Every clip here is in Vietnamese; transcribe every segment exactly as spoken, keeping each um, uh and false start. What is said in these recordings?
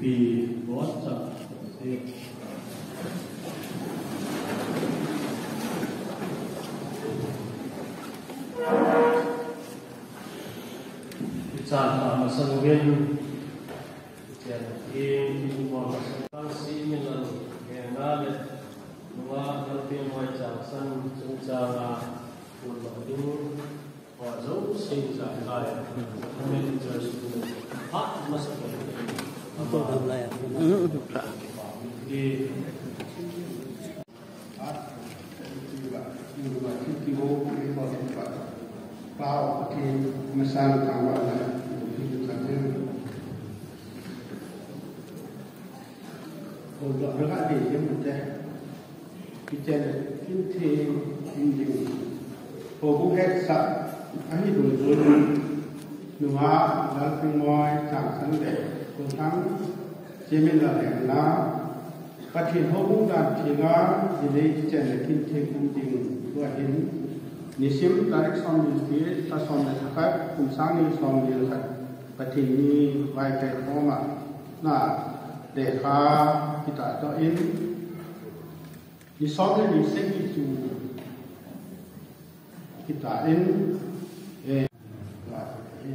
vì bó trợ thế chàng mà sang viên chàng yên nhưng mà sang sĩ mình là nghề na lệ mà đầu tiên ngoài chàng sang chúng chàng là một loại đúng và dấu sinh giải lại mình chờ sự hát mà sẽ tôi làm lại đi Wow, okay, masang tangwa na hindi kasi kung doon na di yung mute kita hindi hindi kung hết sa anh đi đuổi đuổi nua đang phim môi chẳng sẵn để cùng thắng chỉ mình là hẹn lá phát triển hậu cũng đạt thì nó thì đây chỉ là kinh tế công trình của hiện nisim tarik som ni ta som ni thakat kum sang ni som ni khat pathi ni vai kai khoma na de kha kita to in ni som ni se ki chu kita in e la e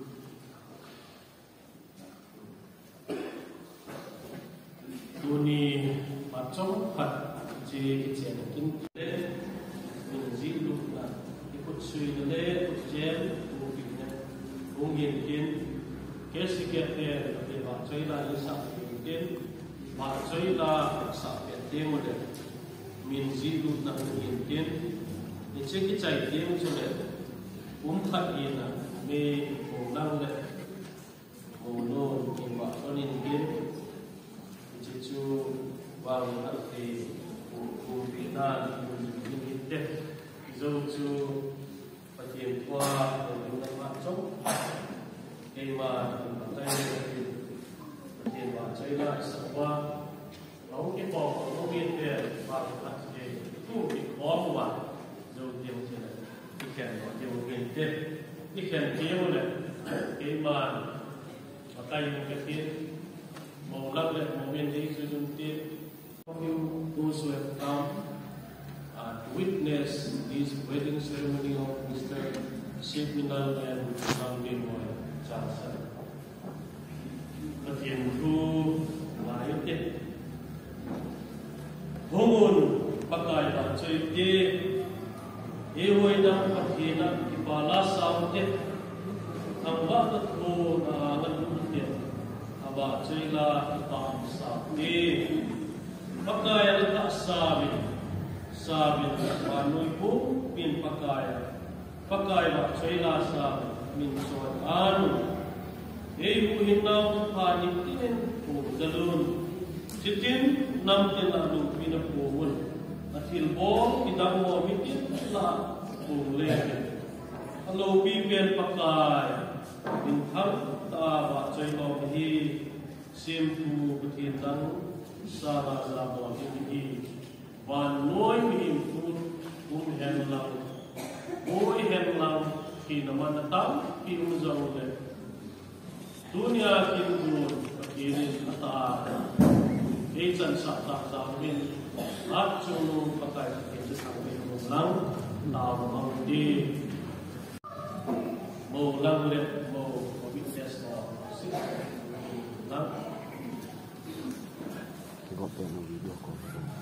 tuni macam khat ji chen kin le min ji lu na ikut sui le ikut jem bu bin ne bung yin kin ke si ke te te ba choi la ni sa kin ba choi la sa ke te mo de min ji lu na yin kin ni che ki chai te mo che le um khat yin na me mo nang le mo no kin ba on yin kin chi chu wang na te bu bin na dấu chú phát triển qua những năm mạng chốc khi mà chúng ta phát triển và chơi lại sản qua nấu cái bò của nấu viên tiền và phát triển thu cái khó của bạn dấu tiền như này cái kèn của tiêu viên tiền cái kèn tiêu này khi mà ở tay một cái tiền màu lắc lại màu viên đi sử dụng tiền không như tu sửa tam witness this wedding ceremony of Mister Shipminal and Mangin Moy Johnson. Thực hiện thu là yếu tiết hôn hồn bắt lại bản chơi tê yêu hồi đang phát hiện là cái bà la sao tiết thằng bác đất hồ là lần đầu tiên à bà chơi là cái bà sao tê bắt lại là ta sao sabit wa noi bu pin pakai pakai wa chela sa min so anu ei bu hinau pha ni tin pu dalun chitin nam tin la lu pin pu won athil bo idam mo mi tin la pu le hello pi pen pakai in thang ta wa chela hi sim pu patin dang sa la la bo hi và nuôi mình cũng cũng hèn lòng nuôi hèn lòng khi nó mà tám khi nó giàu lên dunia khi nó buồn khi nó ta cái chân sạch ta giàu lên áp chung nó bắt tay cái chân sạch lên một lăng đào bằng đi màu lăng lên màu có bị test nào xích lăng có thể nó video có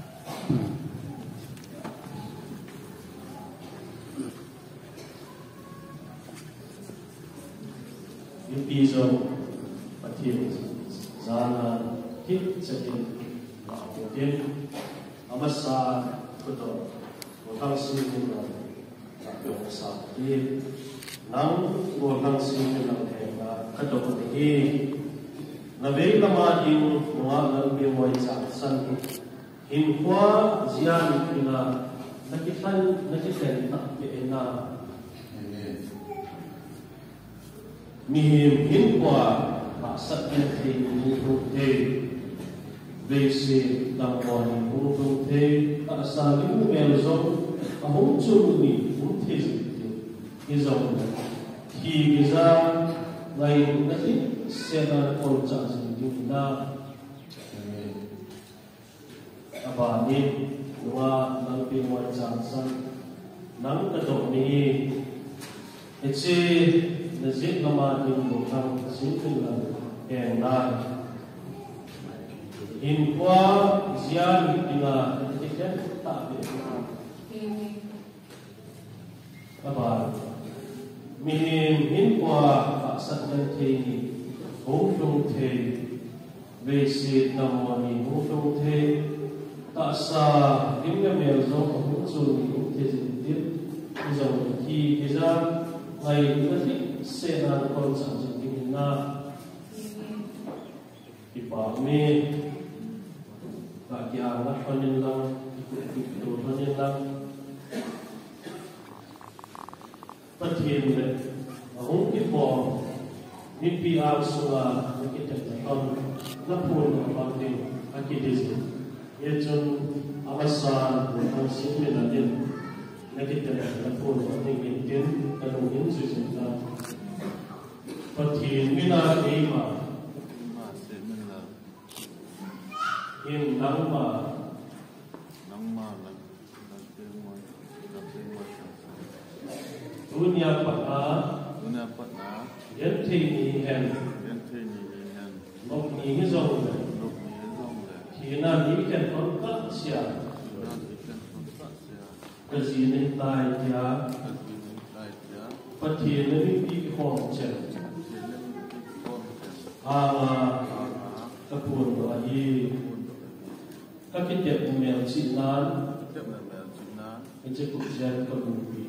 những ví dụ phát triển ra là hít sẽ đến vào điều kiện ở xa của tổ của thằng sinh viên là đặc biệt là sao thì nắng của thằng sinh viên là thế là các tổ của thì là về là mà in hoa là biểu ngoài sản sinh in hoa zian thì là nó cái thân nó cái tên đặc biệt là mi hin qua ba sát nhân thì mu tu thế về sự đàng hoàng mu tu thế ta sa liu mel zong a hong chu ni mu thế gì cái dòng thì cái ra ngày nay sẽ là con chẳng gì đi na bà đi qua năng pin ngoài chẳng sang nắng cái độ này cái gì là giết nó mà đi một thằng giết là hèn na in qua zian đi là cái chết tạ biệt các bạn mình in qua các sát nhân thì hỗn trung thì về sự nằm ngoài hỗn trung thì ta sa điểm cái mèo giống hỗn trung hỗn thì gì tiếp bây giờ khi bây giờ ngày nó thích sẽ là con sản xuất kinh na thì bảo mi và kia nó con nhân lăng đồ con nhân lăng phát hiện đấy hỗn cái bò mi pi ao sula cái cái con nó phun nó bằng đi anh kia đi ye chun amasan của sinh viên là điên cái cái nó phun nó đi biến tiến cái đồng những sự diễn ra phát hiện mi na đi mà in nắng mà nắng mà là là tiếng ngoài là tiếng ngoài dunia pada dunia pada yang tinggi hen yang tinggi hen lok ni zong le lok ni zong le kina ni kan kon tak sia kina ikan kontak sia kazinin tai dia kazinin tai dia patien ni pi khom chen kazinin kon chen ala ala kapun do ai ka kitep mel chi nan kitep mel chi nan ke che ku jan ko bu pi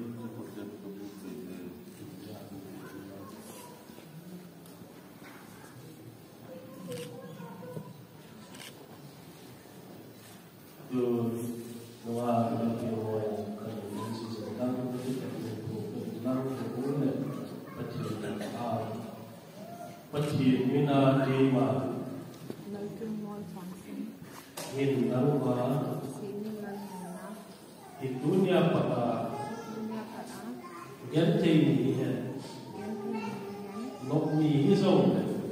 tu doa dan doa kan mesti sedang kita berdoa berdoa patien dan ah patien mina dema min naruma di dunia pada yang tinggi ni nok ni hisong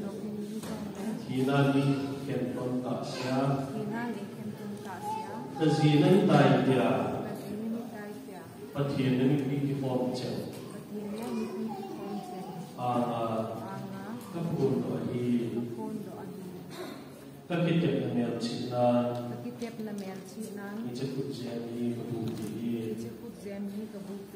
Hina ni ken kontak sia Kazinan tai dia patien ni pi form chen ana kapun do hi kakitep na mel china kakitep na mel china ni chekut jen ni kabu pi chekut jen ni kabu pi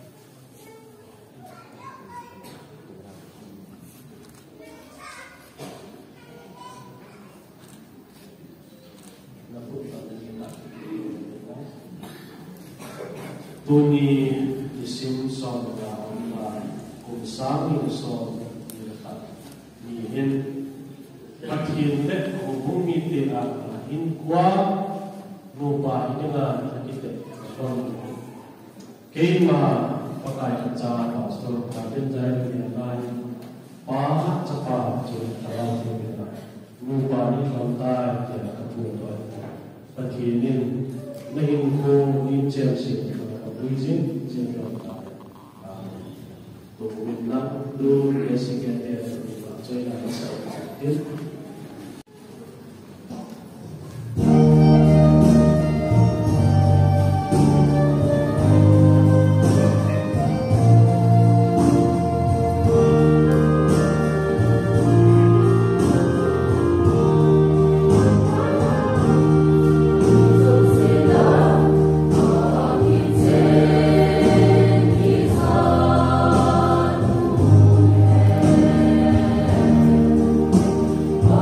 Tuni isim son la la kum sang ni son ni ta ni hen patien le ko bumi te a in kwa no pa ni na ki te son ke ma pa kai cha pa so ta den jai ni na pa cha pa chu ta la ni na no pa ni kon ta te ka pu do patien ni na hin ko ni chen si Ujin jenderal to minna do basically join us here Oh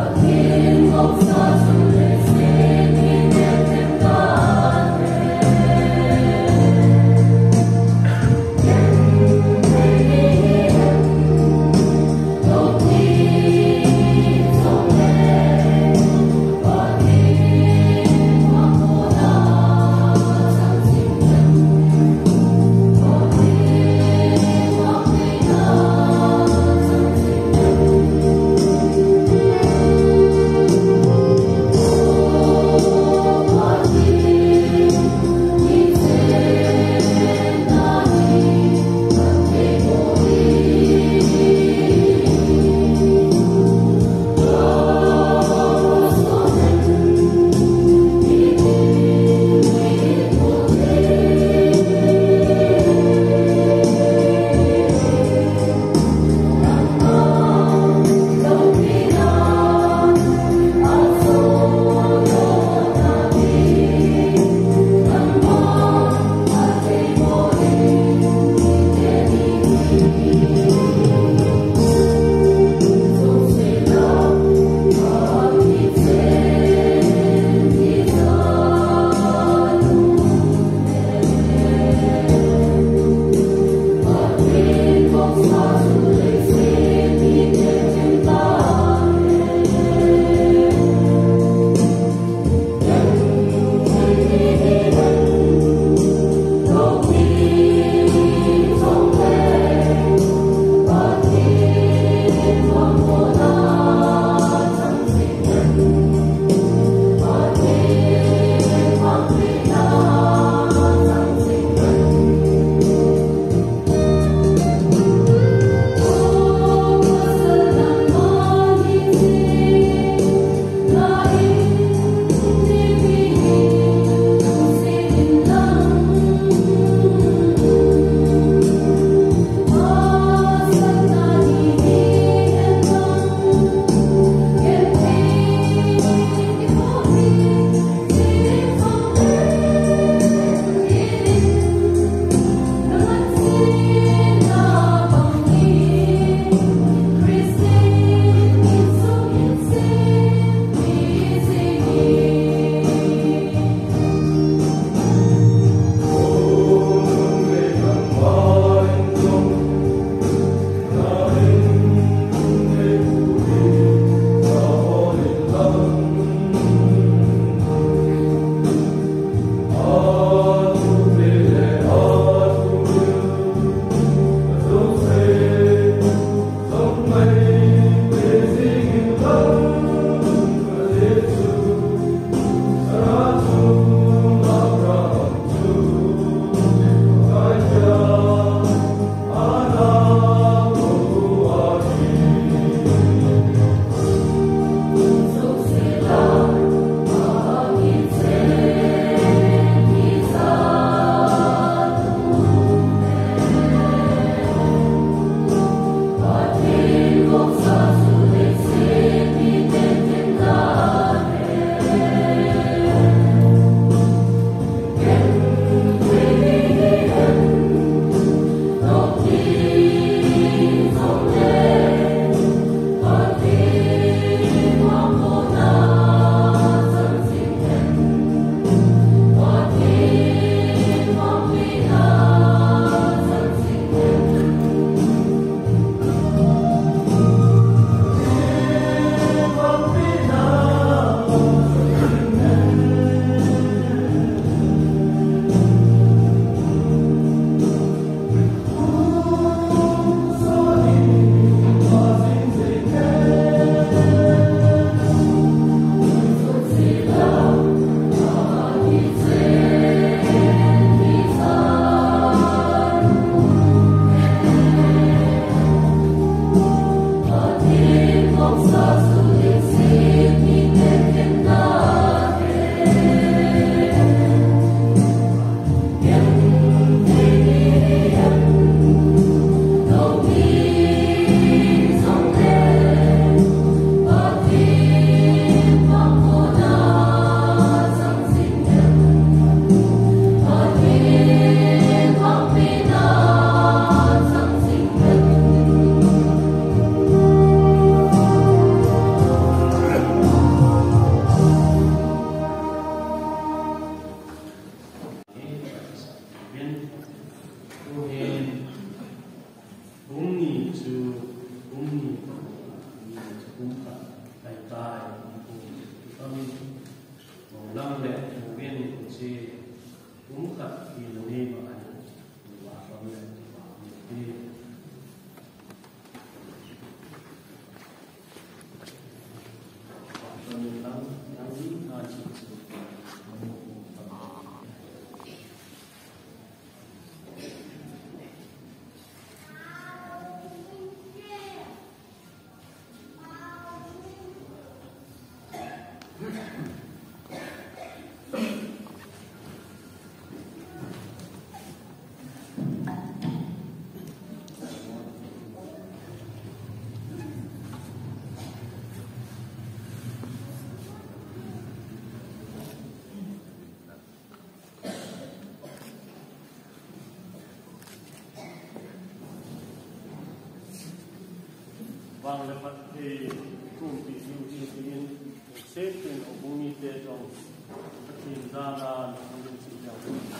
vang le pat he kum pi yu ti tin se tin o bung ni te jong tin da na ng si ja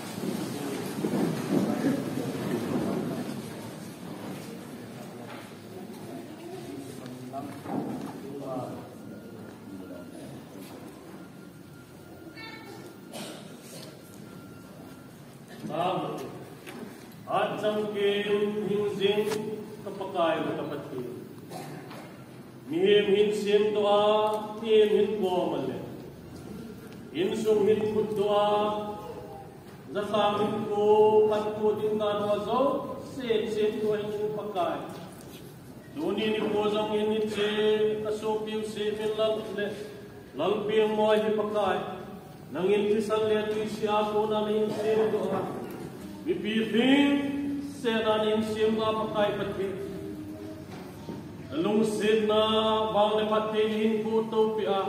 At sang kim hinzing kapakay na kapatid. Mihim hinsim doa, mihim hin po mali. Hinsum hin put doa, zasamin ko katko din na wazo, sen sen doa hin pakay. Duni ni po sang hinit se kasopiw se minlal le, lalpiang mo hi pakay. Nangin kisal le tu siya ko na hinsim doa. Bipithing senanin simna pakai pati lung sidna bang le patin puto pia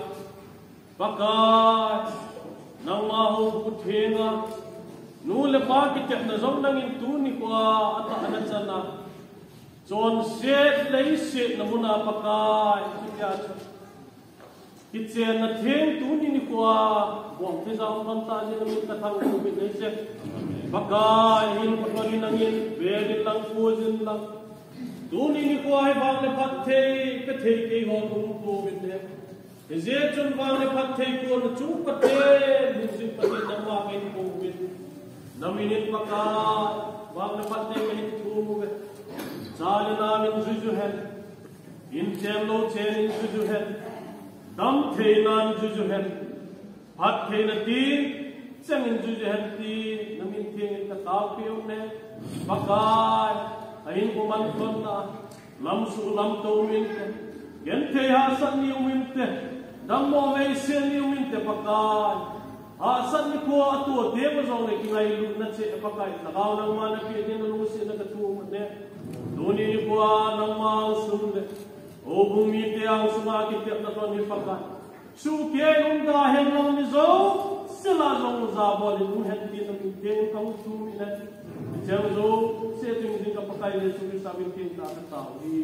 pakai nang mahu puthenga nu le pa ki tek na zong nang in tu ni kwa ata ana chana chon set lei set na muna pakai kya kitchen na theng tu ni ni kwa bong te jang man ta ni mi ka thang ku bi nei che Bagai hin pagani nangin bedin lang pujin lang duni ni ko ai bang le pathe pe the ke ho tum ko binde je chun bang le pathe ko na chu pathe music pathe namwa ke ko bin naminin paka bang le pathe ke ku be chal na min juju hai in chelo chen juju hai dam the nan juju hai phat the na ti Sangin juju hati namin ting katapiyo ne bakai ayin kumanton na lam su lam to minte gente hasan ni minte dammo me sen ni minte bakai hasan ni ko atu de bazong ne kingai lu na che bakai nagaw nang mana pi din lu si na katu ne duni ni ko nang ma sum ne o bumi te ang suma ki te na to ni bakai su ke um da hen long ni zo sila zong zabol itu hati namin ting kau tu minat jang zo se tu mungkin kau pakai le tu bisa mungkin tak tahu di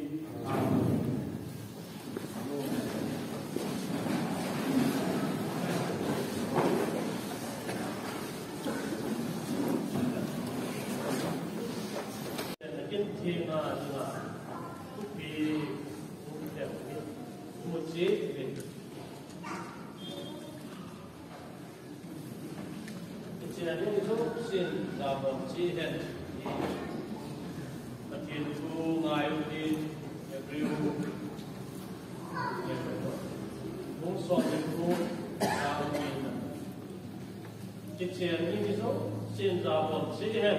mungkin tina tina tupi mungkin mungkin Jadi itu sin dalam cihen makin tu ngayu di negeri mungsok itu dalam ini cihen ini itu sin dalam cihen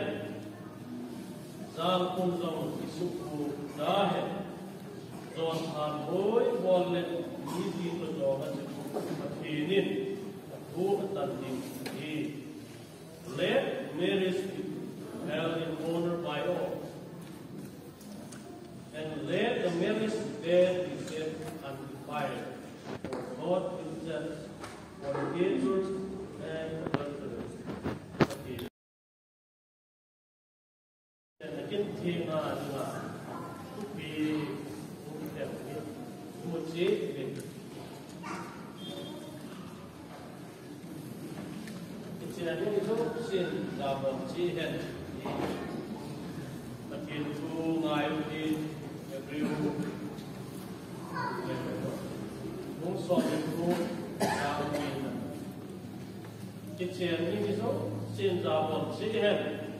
zal kunjung isuku dah zon anboy boleh ini perjuangan ini tu tanding di Let marriage be held in honor by all, and let the marriage bed be kept undefiled for God himself, fornicators and adulterers. And again, tina tina tupi mungkin mungkin Jadi itu sin dalam cihen makin tu ngayu di negeri mungsok itu dalam ini cihen ini itu sin dalam cihen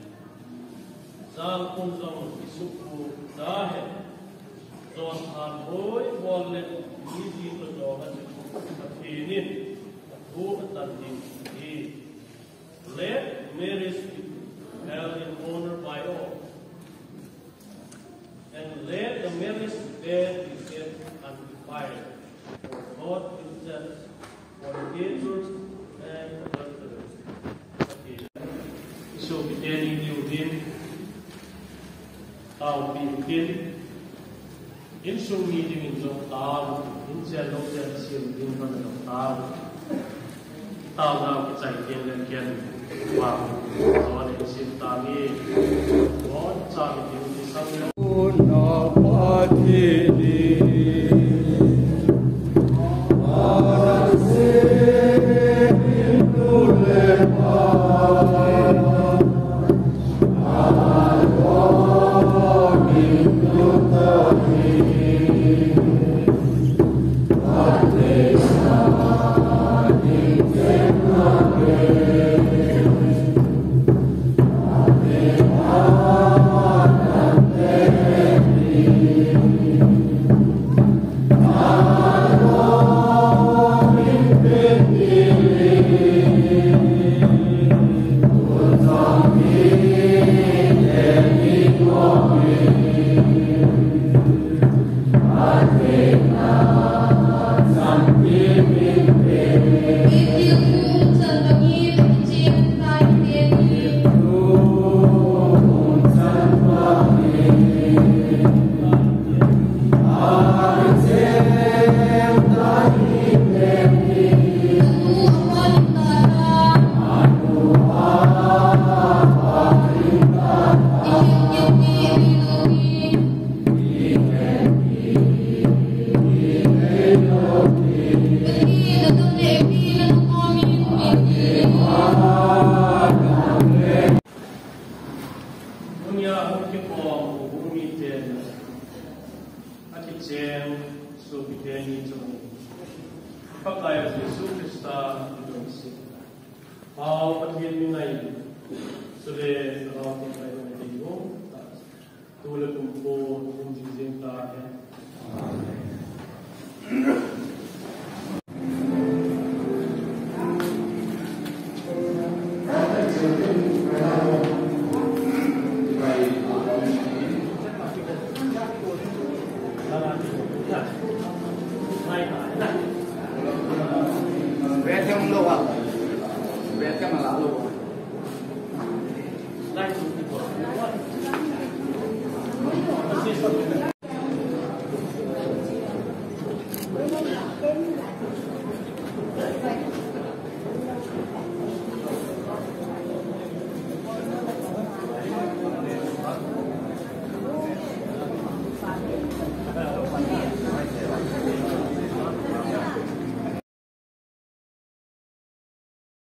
zal kunjung isuku dah zon anboy boleh ini perjuangan ini tu tanding di Let marriage be held in honor by all, and let the marriage bed be kept undefiled for God himself, fornicators and adulterers. So beginning you din, tao pinkin, in so meeting in the tao, in the local sim in the tao, tao now it's like in the Wow, God is in Tani. God, Tani, in the Sun. Red yang lu, Red yang malah lu.